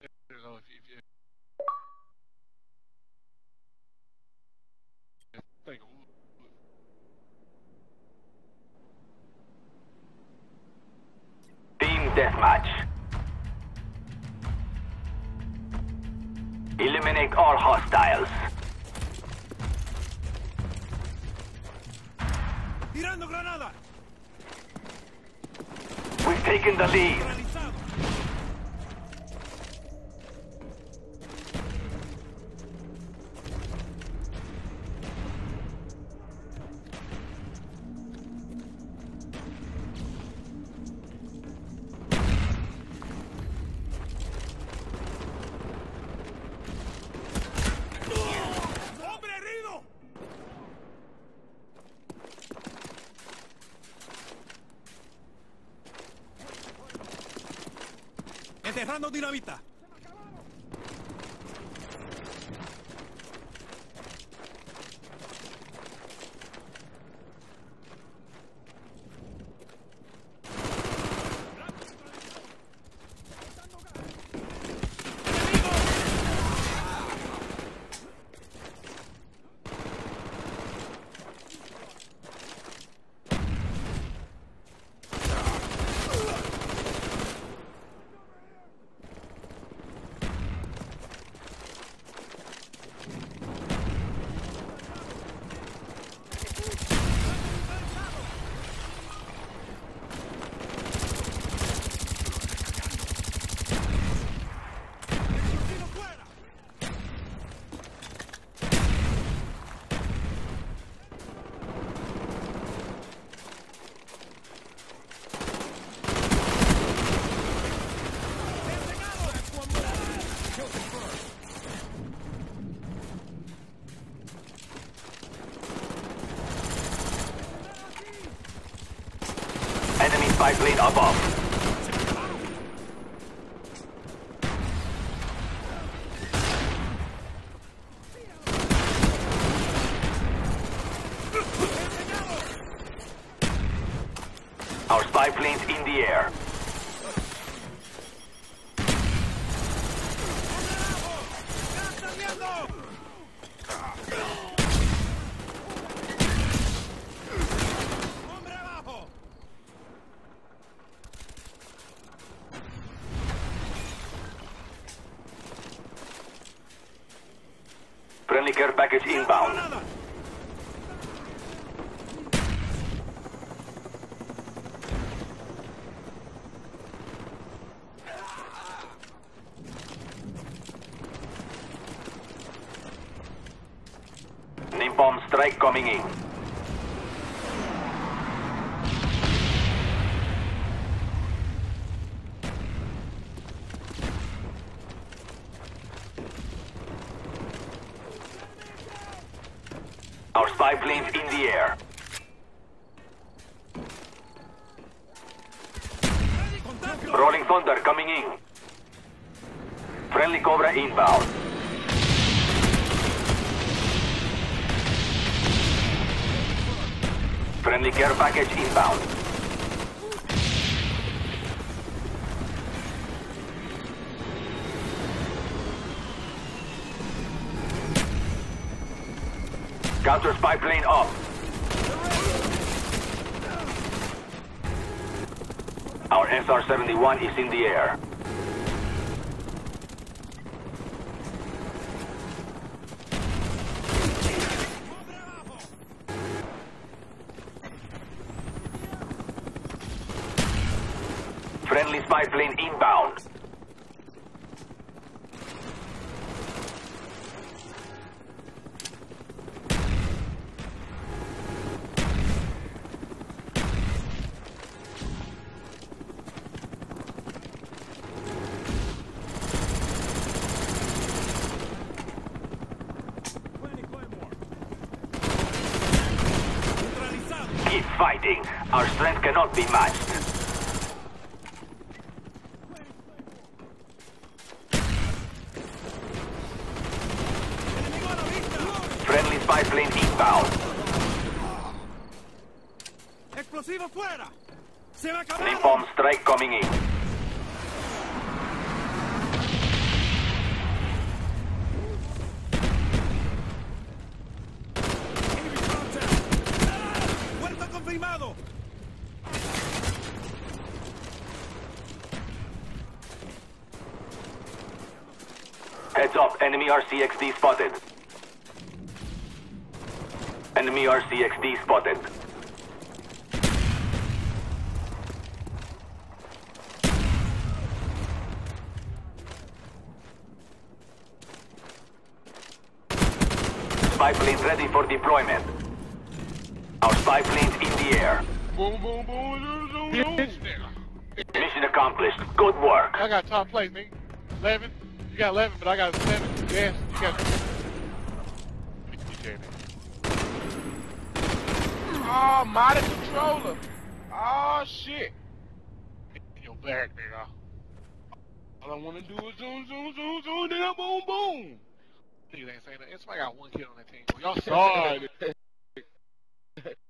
don't know if like, Team deathmatch. Eliminate all hostiles. ¡Tirando granada! We've taken the lead. ¡Realizado! ¡Hombre herido! Enterrando dinamita. Enemy spy plane above. Our spy plane's in the air. ¡Hombre abajo! Friendly care package inbound. ¡Granada! Napalm strike coming in. Our spy plane's in the air. ¡Contacto! Rolling Thunder coming in. Friendly Cobra inbound. Friendly care package inbound. Counter spy plane up. Our SR-71 is in the air. Friendly spy plane inbound. Keep fighting. Our strength cannot be matched. ¡Enemigo a la vista! Friendly spy plane inbound. ¡Explosivo fuera! ¡Se me acabaron! Napalm strike coming in. Heads up, enemy RCXD spotted. Enemy RCXD spotted. Spy plane ready for deployment. Our spy plane's in the air. Boom, boom, boom, zoom, zoom, zoom. Mission accomplished. Good work. I got top place, nigga. 11. You got 11, but I got 7. Yes, you got. Oh, modded controller. Oh, shit. In your back, nigga. All I want to do is zoom, zoom, zoom, zoom, then boom, boom. Niggas ain't saying that. Somebody got 1 kill on that team. Y'all sorry.